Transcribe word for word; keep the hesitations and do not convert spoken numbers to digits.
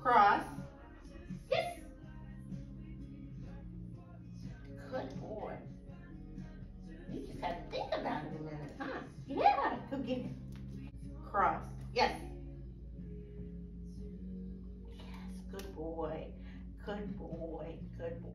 Cross. Yes. Good boy. You just have to think about it a minute, huh? Yeah, go get it. Cross. Yes. Yes, good boy. Good boy. Good boy.